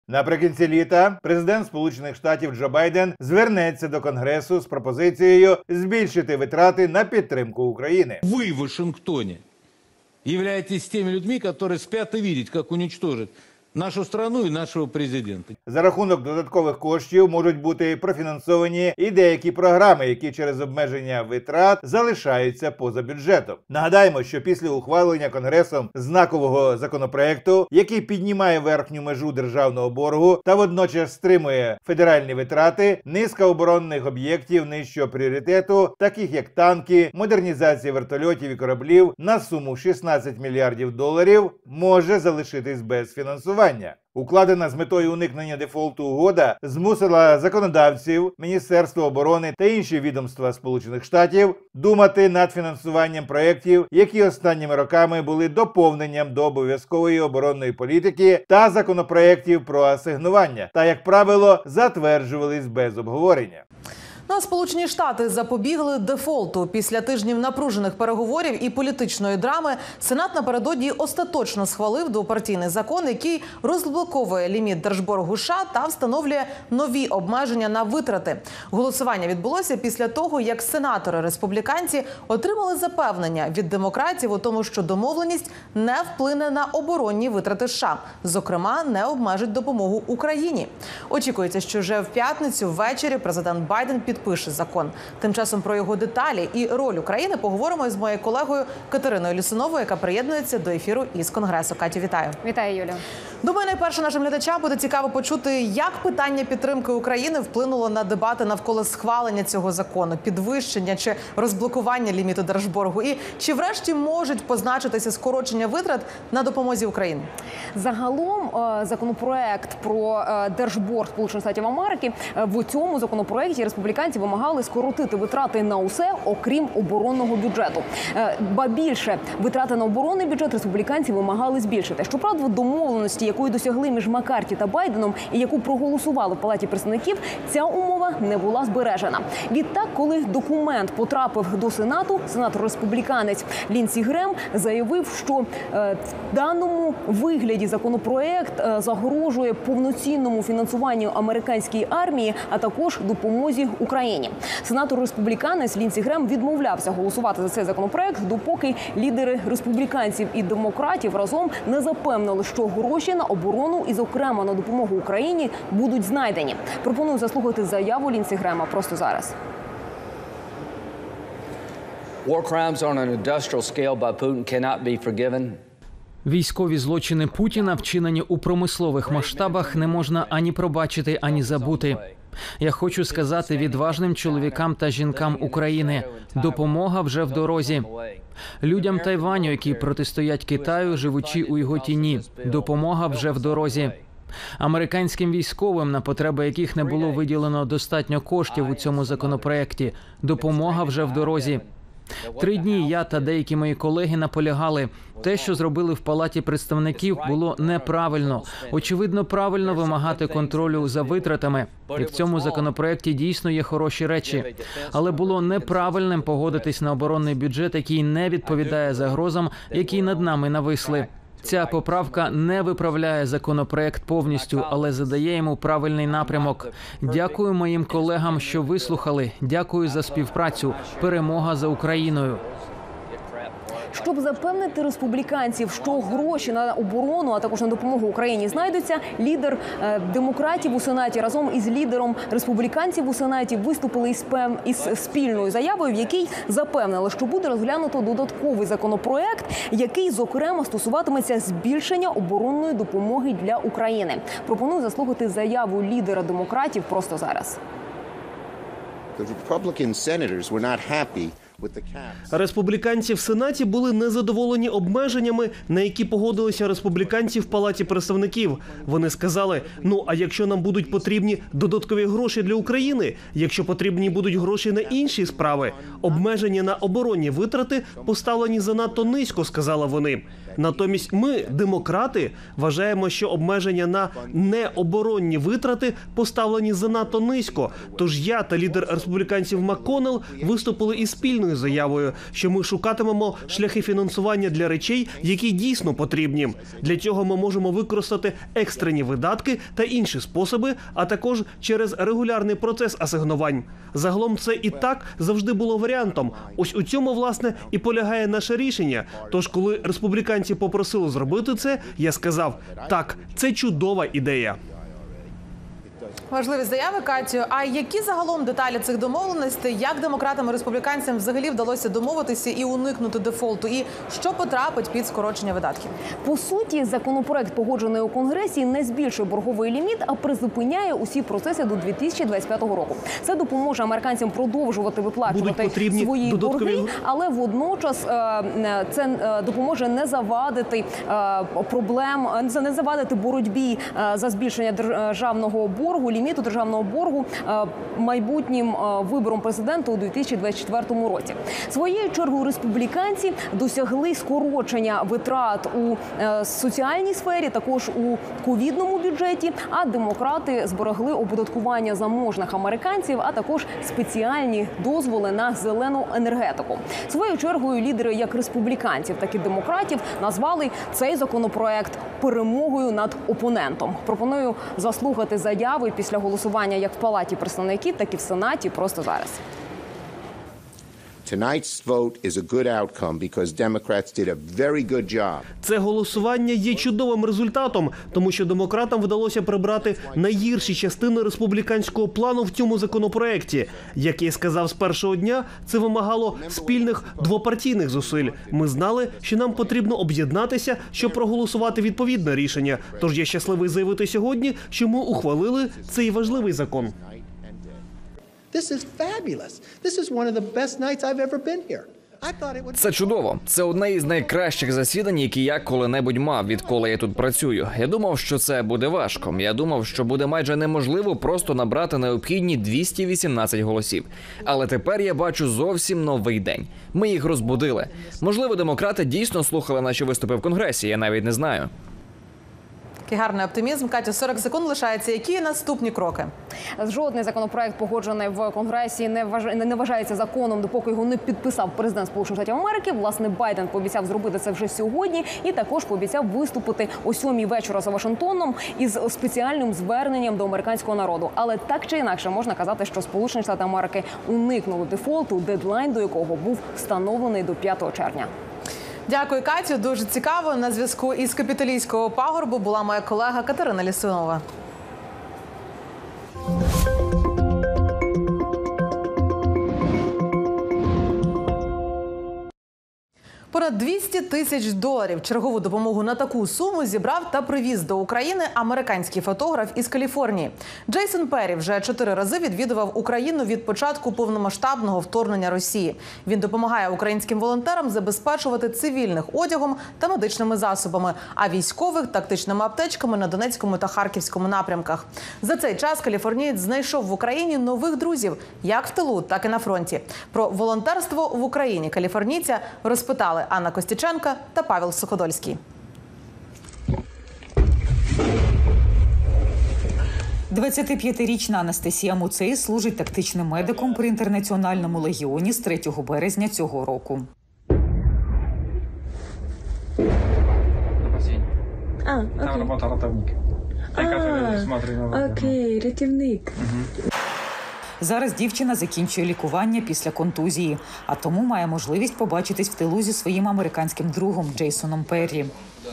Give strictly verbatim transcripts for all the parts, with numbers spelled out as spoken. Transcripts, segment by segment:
Наприкінці літа президент Сполучених Штатів Джо Байден звернеться до Конгресу з пропозицією збільшити витрати на підтримку України. Ви в Вашингтоні являєтесь тими людьми, які спять і бачать, як уничтожить нашу страну і нашого президента. За рахунок додаткових коштів можуть бути профінансовані і деякі програми, які через обмеження витрат залишаються поза бюджетом. Нагадаємо, що після ухвалення Конгресом знакового законопроекту, який піднімає верхню межу державного боргу та водночас стримує федеральні витрати, низка оборонних об'єктів нижчого пріоритету, таких як танки, модернізація вертольотів і кораблів на суму шістнадцять мільярдів доларів, може залишитись без фінансування. Укладена з метою уникнення дефолту угода змусила законодавців, Міністерство оборони та інші відомства Сполучених Штатів думати над фінансуванням проєктів, які останніми роками були доповненням до обов'язкової оборонної політики та законопроєктів про асигнування, та, як правило, затверджувались без обговорення. На Сполучені Штати запобігли дефолту. Після тижнів напружених переговорів і політичної драми Сенат напередодні остаточно схвалив двопартійний закон, який розблоковує ліміт держборгу США та встановлює нові обмеження на витрати. Голосування відбулося після того, як сенатори-республіканці отримали запевнення від демократів у тому, що домовленість не вплине на оборонні витрати США. Зокрема, не обмежить допомогу Україні. Очікується, що вже в п'ятницю ввечері президент Байден підпише Пише закон. Тим часом про його деталі і роль України поговоримо із моєю колегою Катериною Лісуновою, яка приєднується до ефіру із Конгресу. Катю, вітаю. Вітаю, Юлію. Думаю, найперше нашим глядачам буде цікаво почути, як питання підтримки України вплинуло на дебати навколо схвалення цього закону, підвищення чи розблокування ліміту держборгу, і чи врешті можуть позначитися скорочення витрат на допомозі Україні? Загалом законопроект про держборг Сполучених Штатів Америки, в цьому законопроекті республіканці вимагали скоротити витрати на усе, окрім оборонного бюджету. Ба більше, витрати на оборонний бюджет республіканці вимагали збільшити. Щоправда, домовленості, якої досягли між Маккарті та Байденом і яку проголосували в Палаті представників, ця умова не була збережена. Відтак, коли документ потрапив до Сенату, сенатор-республіканець Ліндсі Грем заявив, що е, в даному вигляді законопроект е, загрожує повноцінному фінансуванню американської армії, а також допомозі Україні. Сенатор-республіканець Ліндсі Грем відмовлявся голосувати за цей законопроект, допоки лідери республіканців і демократів разом не запевнили, що гроші на оборону і, зокрема, на допомогу Україні будуть знайдені. Пропоную заслухати заяву Ліндсі Грема просто зараз. War crimes on an industrial scale by Putin cannot be forgiven. Військові злочини Путіна, вчинені у промислових масштабах, не можна ані пробачити, ані забути. Я хочу сказати відважним чоловікам та жінкам України – допомога вже в дорозі. Людям Тайваню, які протистоять Китаю, живучи у його тіні – допомога вже в дорозі. Американським військовим, на потреби яких не було виділено достатньо коштів у цьому законопроекті – допомога вже в дорозі. Три дні я та деякі мої колеги наполягали. Те, що зробили в Палаті представників, було неправильно. Очевидно, правильно вимагати контролю за витратами. І в цьому законопроекті дійсно є хороші речі. Але було неправильним погодитись на оборонний бюджет, який не відповідає загрозам, які над нами нависли. Ця поправка не виправляє законопроект повністю, але задає йому правильний напрямок. Дякую моїм колегам, що вислухали. Дякую за співпрацю. Перемога за Україною. Щоб запевнити республіканців, що гроші на оборону, а також на допомогу Україні знайдуться, лідер е, демократів у Сенаті разом із лідером республіканців у Сенаті виступили із, пем... із спільною заявою, в якій запевнили, що буде розглянуто додатковий законопроект, який, зокрема, стосуватиметься збільшення оборонної допомоги для України. Пропоную заслухати заяву лідера демократів просто зараз. Республіканці в Сенаті були незадоволені обмеженнями, на які погодилися республіканці в Палаті представників. Вони сказали, ну а якщо нам будуть потрібні додаткові гроші для України, якщо потрібні будуть гроші на інші справи, обмеження на оборонні витрати поставлені занадто низько, сказали вони. Натомість ми, демократи, вважаємо, що обмеження на необоронні витрати поставлені занадто низько. Тож я та лідер республіканців МакКоннелл виступили із спільною заявою, що ми шукатимемо шляхи фінансування для речей, які дійсно потрібні. Для цього ми можемо використати екстрені видатки та інші способи, а також через регулярний процес асигнувань. Загалом це і так завжди було варіантом. Ось у цьому, власне, і полягає наше рішення. Тож, коли республіканці попросили зробити це, я сказав, так, це чудова ідея. Важливі заяви, Катю. А які загалом деталі цих домовленостей? Як демократам і республіканцям взагалі вдалося домовитися і уникнути дефолту? І що потрапить під скорочення видатків? По суті, законопроект, погоджений у Конгресі, не збільшує борговий ліміт, а призупиняє усі процеси до дві тисячі двадцять п'ятого року. Це допоможе американцям продовжувати виплачувати свої додаткові... борги, але водночас е, це е, допоможе не завадити е, проблем, не завадити боротьбі е, за збільшення державного боргу, ліміту державного боргу е, майбутнім е, вибором президента у дві тисячі двадцять четвертому році. Своєю чергою республіканці досягли скорочення витрат у е, соціальній сфері, також у ковідному бюджеті, а демократи зберегли оподаткування заможних американців, а також спеціальні дозволи на зелену енергетику. Своєю чергою лідери як республіканців, так і демократів назвали цей законопроект перемогою над опонентом. Пропоную заслухати заяви після голосування як в Палаті представників, так і в Сенаті просто зараз. Tonight's vote is a good outcome because Democrats did a very good job. Це голосування є чудовим результатом, тому що демократам вдалося прибрати найгірші частини республіканського плану в цьому законопроекті. Як я сказав з першого дня, це вимагало спільних двопартійних зусиль. Ми знали, що нам потрібно об'єднатися, щоб проголосувати відповідне рішення. Тож я щасливий заявити сьогодні, що ми ухвалили цей важливий закон. This is fabulous. This is one of the best nights I've ever been here. Це чудово. Це одне із найкращих засідань, які я коли-небудь мав, відколи я тут працюю. Я думав, що це буде важко. Я думав, що буде майже неможливо просто набрати необхідні двісті вісімнадцять голосів. Але тепер я бачу зовсім новий день. Ми їх розбудили. Можливо, демократи дійсно слухали наші виступи в Конгресі, я навіть не знаю. Такий гарний оптимізм. Катю, сорок секунд лишається. Які наступні кроки? Жодний законопроект, погоджений в Конгресі, не, вваж... не вважається законом, допоки його не підписав президент Сполучених Штатів Америки. Власне, Байден пообіцяв зробити це вже сьогодні і також пообіцяв виступити о сьомій вечора за Вашингтоном із спеціальним зверненням до американського народу. Але так чи інакше можна казати, що Сполучені Штати Америки уникнули дефолту, дедлайн до якого був встановлений до п'ятого червня. Дякую, Катю. Дуже цікаво. На зв'язку із Капітолійського пагорбу була моя колега Катерина Лісунова. Понад двісті тисяч доларів чергову допомогу на таку суму зібрав та привіз до України американський фотограф із Каліфорнії. Джейсон Перрі вже чотири рази відвідував Україну від початку повномасштабного вторгнення Росії. Він допомагає українським волонтерам забезпечувати цивільних одягом та медичними засобами, а військових – тактичними аптечками на Донецькому та Харківському напрямках. За цей час каліфорнієць знайшов в Україні нових друзів, як в тилу, так і на фронті. Про волонтерство в Україні каліфорнійця розпитали Анна Костюченка та Павел Суходольський. двадцятип'ятирічна Анастасія Муцей служить тактичним медиком при Інтернаціональному легіоні з третього березня цього року. А, окей. Там робота рятівник. А, окей, рятівник. Зараз дівчина закінчує лікування після контузії, а тому має можливість побачитись в тилу зі своїм американським другом Джейсоном Перрі.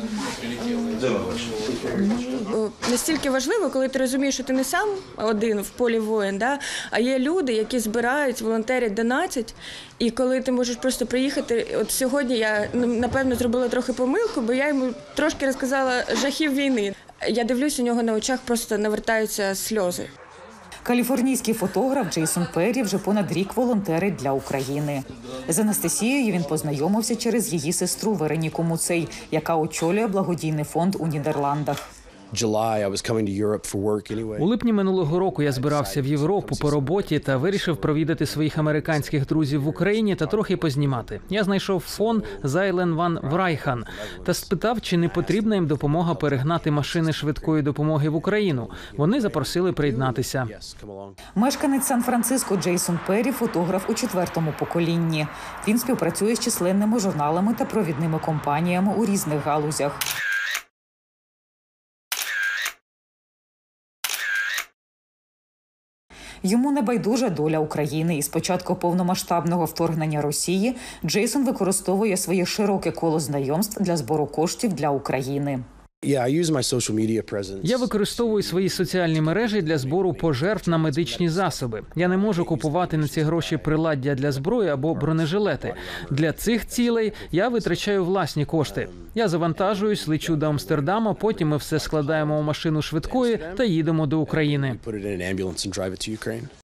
Настільки важливо, коли ти розумієш, що ти не сам один в полі воїн, да? А є люди, які збирають, волонтерять, донатять. І коли ти можеш просто приїхати, от сьогодні я, напевно, зробила трохи помилку, бо я йому трошки розказала жахів війни. Я дивлюсь, у нього на очах просто навертаються сльози. Каліфорнійський фотограф Джейсон Перрі вже понад рік волонтерить для України. З Анастасією він познайомився через її сестру Вероніку Муцей, яка очолює благодійний фонд у Нідерландах. У липні минулого року я збирався в Європу по роботі та вирішив провідати своїх американських друзів в Україні та трохи познімати. Я знайшов фон Зайлен Ван Врайхан та спитав, чи не потрібна їм допомога перегнати машини швидкої допомоги в Україну. Вони запросили приєднатися. Мешканець Сан-Франциско Джейсон Перрі – фотограф у четвертому поколінні. Він співпрацює з численними журналами та провідними компаніями у різних галузях. Йому не байдужа доля України. І з початку повномасштабного вторгнення Росії Джейсон використовує своє широке коло знайомств для збору коштів для України. Я використовую свої соціальні мережі для збору пожертв на медичні засоби. Я не можу купувати на ці гроші приладдя для зброї або бронежилети. Для цих цілей я витрачаю власні кошти. Я завантажуюсь, лечу до Амстердама, потім ми все складаємо у машину швидкої та їдемо до України.